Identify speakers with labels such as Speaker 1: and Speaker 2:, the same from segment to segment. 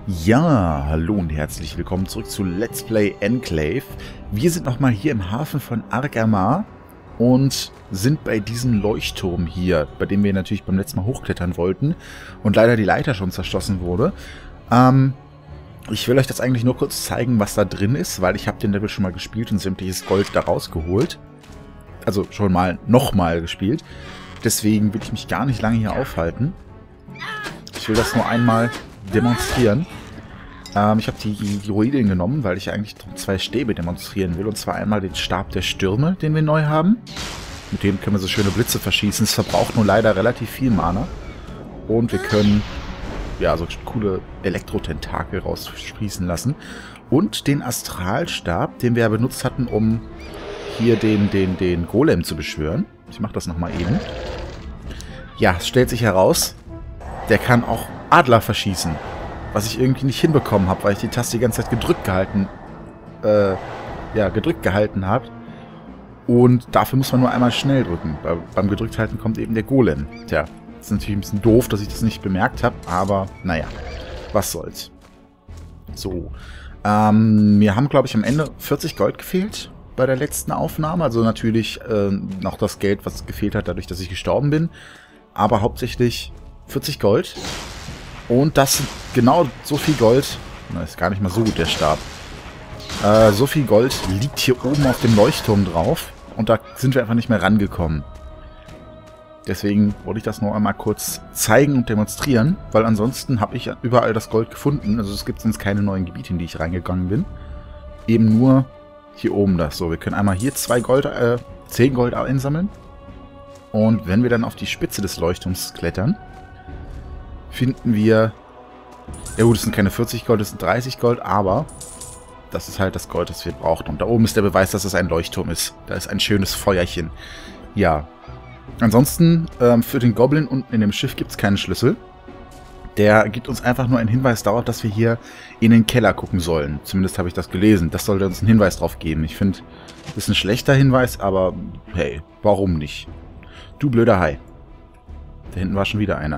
Speaker 1: Ja, hallo und herzlich willkommen zurück zu Let's Play Enclave. Wir sind nochmal hier im Hafen von Argamar und sind bei diesem Leuchtturm hier, bei dem wir natürlich beim letzten Mal hochklettern wollten und leider die Leiter schon zerschossen wurde. Ich will euch das eigentlich nur kurz zeigen, was da drin ist, weil ich habe den Level schon mal gespielt und sämtliches Gold da rausgeholt. Also schon mal nochmal gespielt. Deswegen will ich mich gar nicht lange hier aufhalten. Ich will das nur einmal demonstrieren. Ich habe die Ruinen genommen, weil ich eigentlich zwei Stäbe demonstrieren will. Und zwar einmal den Stab der Stürme, den wir neu haben. Mit dem können wir so schöne Blitze verschießen. Es verbraucht nur leider relativ viel Mana. Und wir können ja so coole Elektrotentakel raussprießen lassen. Und den Astralstab, den wir ja benutzt hatten, um hier den Golem zu beschwören. Ich mache das nochmal eben. Ja, es stellt sich heraus, der kann auch Adler verschießen. Was ich irgendwie nicht hinbekommen habe, weil ich die Taste die ganze Zeit gedrückt gehalten habe. Und dafür muss man nur einmal schnell drücken. Beim gedrückt halten kommt eben der Golem. Tja, ist natürlich ein bisschen doof, dass ich das nicht bemerkt habe, aber naja, was soll's. So, mir haben, glaube ich, am Ende 40 Gold gefehlt bei der letzten Aufnahme. Also natürlich noch das Geld, was gefehlt hat, dadurch, dass ich gestorben bin. Aber hauptsächlich 40 Gold. Und das sind genau so viel Gold. Na, ist gar nicht mal so gut, der Stab. So viel Gold liegt hier oben auf dem Leuchtturm drauf. Und da sind wir einfach nicht mehr rangekommen. Deswegen wollte ich das noch einmal kurz zeigen und demonstrieren. Weil ansonsten habe ich überall das Gold gefunden. Also es gibt sonst keine neuen Gebiete, in die ich reingegangen bin. Eben nur hier oben das. So, wir können einmal hier 10 Gold einsammeln. Und wenn wir dann auf die Spitze des Leuchtturms klettern, finden wir, ja gut, es sind keine 40 Gold, es sind 30 Gold, aber das ist halt das Gold, das wir brauchen. Und da oben ist der Beweis, dass es ein Leuchtturm ist. Da ist ein schönes Feuerchen. Ja. Ansonsten, für den Goblin unten in dem Schiff gibt es keinen Schlüssel. Der gibt uns einfach nur einen Hinweis darauf, dass wir hier in den Keller gucken sollen. Zumindest habe ich das gelesen. Das sollte uns einen Hinweis drauf geben. Ich finde, das ist ein schlechter Hinweis, aber hey, warum nicht? Du blöder Hai. Da hinten war schon wieder einer.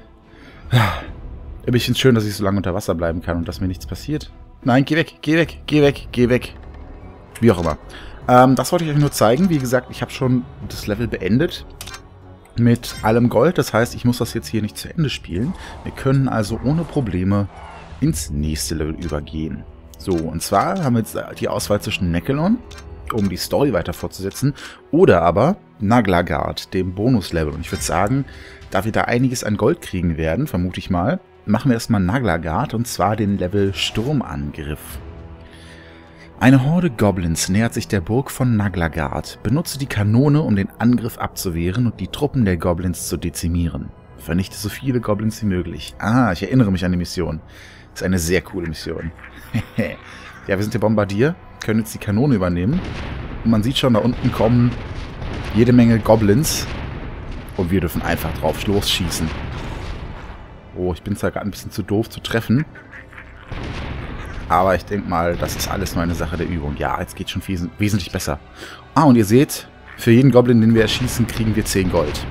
Speaker 1: Ich finde es schön, dass ich so lange unter Wasser bleiben kann und dass mir nichts passiert. Nein, geh weg, geh weg, geh weg, geh weg. Wie auch immer. Das wollte ich euch nur zeigen. Wie gesagt, ich habe schon das Level beendet. Mit allem Gold. Das heißt, ich muss das jetzt hier nicht zu Ende spielen. Wir können also ohne Probleme ins nächste Level übergehen. So, und zwar haben wir jetzt die Auswahl zwischen Neckelon, um die Story weiter fortzusetzen, oder aber Naglagard, dem Bonuslevel. Und ich würde sagen, da wir da einiges an Gold kriegen werden, vermute ich mal, machen wir erstmal Naglagard, und zwar den Level Sturmangriff. Eine Horde Goblins nähert sich der Burg von Naglagard. Benutze die Kanone, um den Angriff abzuwehren und die Truppen der Goblins zu dezimieren. Vernichte so viele Goblins wie möglich. Ah, ich erinnere mich an die Mission. Das ist eine sehr coole Mission. Ja, wir sind der Bombardier, können jetzt die Kanone übernehmen. Und man sieht schon, da unten kommen jede Menge Goblins. Und wir dürfen einfach drauf losschießen. Oh, ich bin zwar gerade ein bisschen zu doof zu treffen. Aber ich denke mal, das ist alles nur eine Sache der Übung. Ja, jetzt geht schon wesentlich besser. Ah, und ihr seht, für jeden Goblin, den wir erschießen, kriegen wir 10 Gold.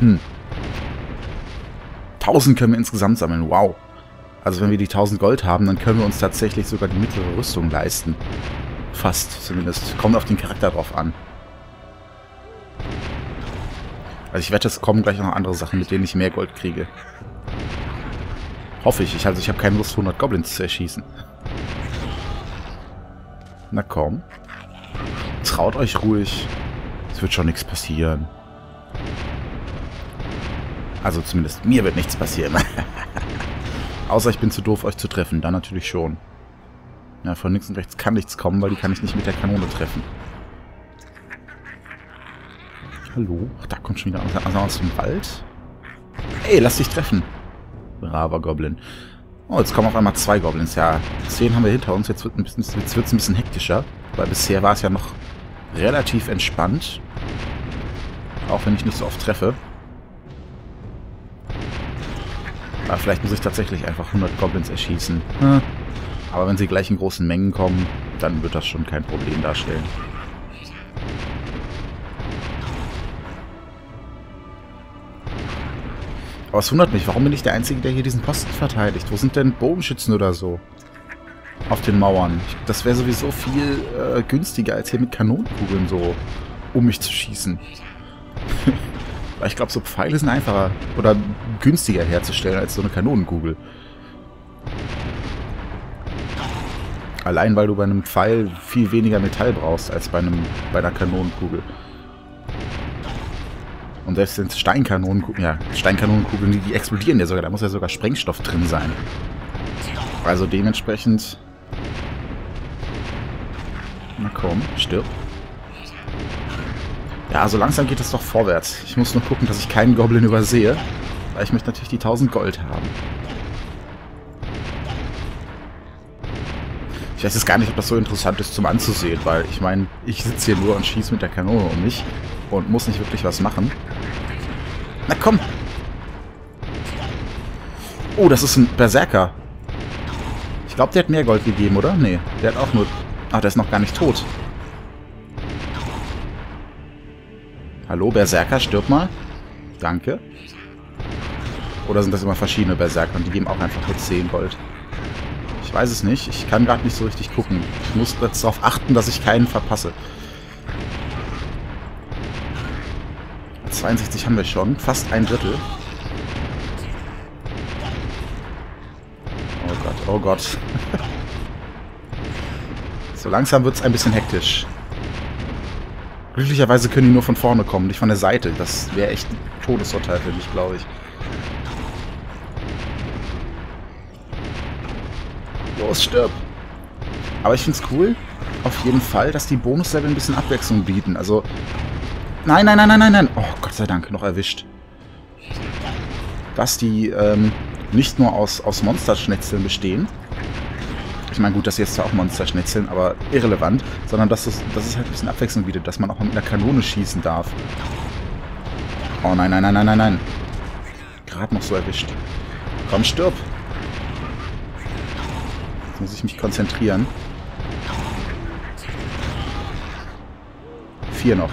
Speaker 1: 1000 können wir insgesamt sammeln. Wow. Also wenn wir die 1000 Gold haben, dann können wir uns tatsächlich sogar die mittlere Rüstung leisten. Fast zumindest. Kommt auf den Charakter drauf an. Also ich wette, es kommen gleich noch andere Sachen, mit denen ich mehr Gold kriege. Hoffe ich. Also ich habe keine Lust, 100 Goblins zu erschießen. Na komm. Traut euch ruhig. Es wird schon nichts passieren. Also zumindest mir wird nichts passieren. Außer ich bin zu doof, euch zu treffen. Dann natürlich schon. Ja, von links und rechts kann nichts kommen, weil die kann ich nicht mit der Kanone treffen. Hallo? Ach, da kommt schon wieder aus dem Wald. Ey, lass dich treffen. Braver Goblin. Oh, jetzt kommen auf einmal 2 Goblins. Ja, 10 haben wir hinter uns. Jetzt wird es ein bisschen hektischer. Weil bisher war es ja noch relativ entspannt. Auch wenn ich nicht so oft treffe. Aber vielleicht muss ich tatsächlich einfach 100 Goblins erschießen. Aber wenn sie gleich in großen Mengen kommen, dann wird das schon kein Problem darstellen. Aber es wundert mich, warum bin ich der Einzige, der hier diesen Posten verteidigt? Wo sind denn Bogenschützen oder so? Auf den Mauern. Das wäre sowieso viel günstiger, als hier mit Kanonenkugeln so um mich zu schießen. Weil ich glaube, so Pfeile sind einfacher oder günstiger herzustellen als so eine Kanonenkugel. Allein, weil du bei einem Pfeil viel weniger Metall brauchst, als bei einer Kanonenkugel. Und selbst wenn Steinkanonenkugeln, ja, Steinkanonenkugeln, die explodieren ja sogar, da muss ja sogar Sprengstoff drin sein. Also dementsprechend... Na komm, stirb. Ja, so langsam geht es doch vorwärts. Ich muss nur gucken, dass ich keinen Goblin übersehe, weil ich möchte natürlich die 1000 Gold haben. Ich weiß jetzt gar nicht, ob das so interessant ist zum Anzusehen, weil ich meine, ich sitze hier nur und schieße mit der Kanone um mich und muss nicht wirklich was machen. Na komm! Oh, das ist ein Berserker. Ich glaube, der hat mehr Gold gegeben, oder? Nee, der hat auch nur... Ach, der ist noch gar nicht tot. Hallo, Berserker, stirb mal. Danke. Oder sind das immer verschiedene Berserker und die geben auch einfach nur 10 Gold? Ich weiß es nicht. Ich kann gerade nicht so richtig gucken. Ich muss jetzt darauf achten, dass ich keinen verpasse. 62 haben wir schon. Fast ein Drittel. Oh Gott, oh Gott. So langsam wird es ein bisschen hektisch. Glücklicherweise können die nur von vorne kommen, nicht von der Seite. Das wäre echt ein Todesurteil für mich, glaube ich. Los, stirb! Aber ich finde es cool, auf jeden Fall, dass die Bonuslevel ein bisschen Abwechslung bieten. Also, nein, nein, nein, nein, nein, nein. Oh, Gott sei Dank, noch erwischt. Dass die nicht nur aus Monsterschnetzeln bestehen. Ich meine, gut, das hier ist zwar auch Monsterschnetzeln, aber irrelevant. Sondern dass es halt ein bisschen Abwechslung bietet, dass man auch mit einer Kanone schießen darf. Oh nein, nein, nein, nein, nein, nein. Gerade noch so erwischt. Komm, stirb! Jetzt muss ich mich konzentrieren. 4 noch.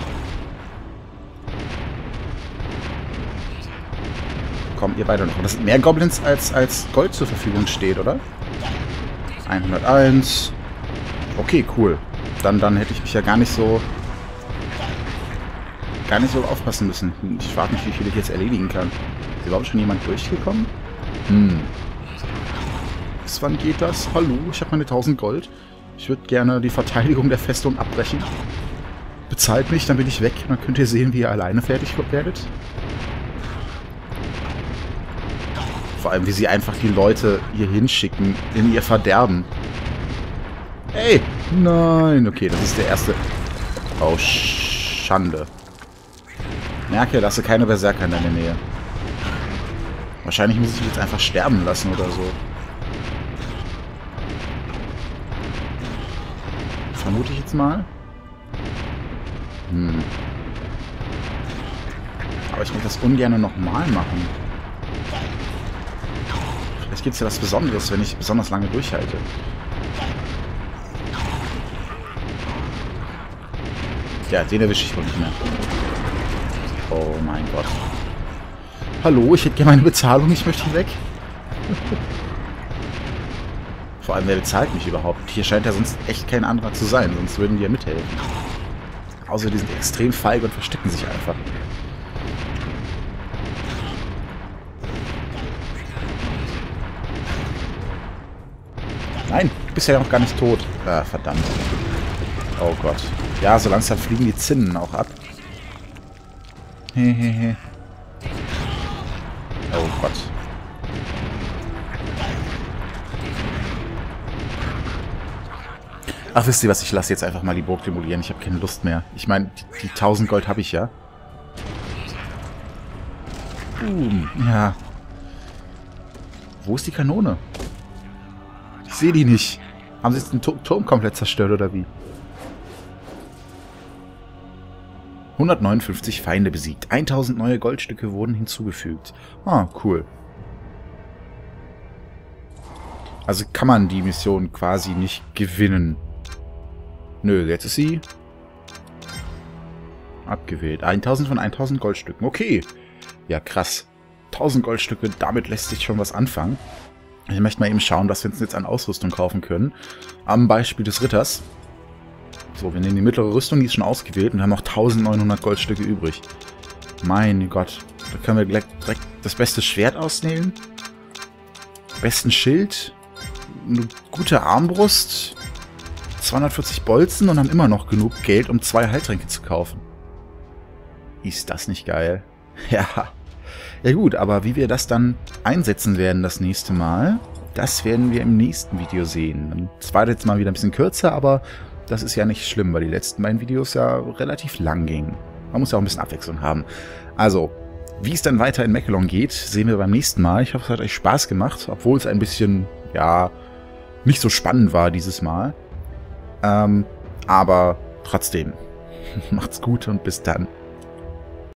Speaker 1: Kommt ihr beide noch. Und das sind mehr Goblins, als Gold zur Verfügung steht, oder? 101. Okay, cool. Dann hätte ich mich ja gar nicht so aufpassen müssen. Ich frage mich, wie viel ich jetzt erledigen kann. Ist überhaupt schon jemand durchgekommen? Bis wann geht das? Hallo, ich habe meine 1000 Gold. Ich würde gerne die Verteidigung der Festung abbrechen. Bezahlt mich, dann bin ich weg. Dann könnt ihr sehen, wie ihr alleine fertig werdet. Vor allem, wie sie einfach die Leute hier hinschicken in ihr Verderben. Ey! Nein! Okay, das ist der erste... Oh, Schande. Merke, lasse keine Berserker in deiner Nähe. Wahrscheinlich muss ich jetzt einfach sterben lassen oder so. Vermute ich jetzt mal. Aber ich möchte das ungern nochmal machen. Vielleicht gibt es ja was Besonderes, wenn ich besonders lange durchhalte. Ja, den erwische ich wohl nicht mehr. Oh mein Gott. Hallo, ich hätte gerne meine Bezahlung, ich möchte hier weg. Vor allem, wer bezahlt mich überhaupt? Hier scheint ja sonst echt kein anderer zu sein, sonst würden die ja mithelfen. Außer die sind extrem feige und verstecken sich einfach. Nein, du bist ja noch gar nicht tot. Ah, verdammt. Oh Gott. Ja, so langsam fliegen die Zinnen auch ab. Hehehe. Oh Gott. Ach, wisst ihr was? Ich lasse jetzt einfach mal die Burg demolieren. Ich habe keine Lust mehr. Ich meine, die 1000 Gold habe ich ja. Ja. Wo ist die Kanone? Ich sehe die nicht. Haben sie jetzt den Turm komplett zerstört, oder wie? 159 Feinde besiegt. 1000 neue Goldstücke wurden hinzugefügt. Ah, cool. Also kann man die Mission quasi nicht gewinnen. Nö, jetzt ist sie abgewählt. 1000 von 1000 Goldstücken. Okay. Ja, krass. 1000 Goldstücke, damit lässt sich schon was anfangen. Ich möchte mal eben schauen, was wir uns jetzt an Ausrüstung kaufen können. Am Beispiel des Ritters. So, wir nehmen die mittlere Rüstung, die ist schon ausgewählt und haben noch 1900 Goldstücke übrig. Mein Gott, da können wir direkt das beste Schwert ausnehmen. Besten Schild. Eine gute Armbrust. 240 Bolzen und haben immer noch genug Geld, um 2 Heiltränke zu kaufen. Ist das nicht geil? Ja. Ja gut, aber wie wir das dann einsetzen werden das nächste Mal, das werden wir im nächsten Video sehen. Das war jetzt mal wieder ein bisschen kürzer, aber das ist ja nicht schlimm, weil die letzten beiden Videos ja relativ lang gingen. Man muss ja auch ein bisschen Abwechslung haben. Also, wie es dann weiter in Mechelon geht, sehen wir beim nächsten Mal. Ich hoffe, es hat euch Spaß gemacht, obwohl es ein bisschen, ja, nicht so spannend war dieses Mal. Aber trotzdem, macht's gut und bis dann.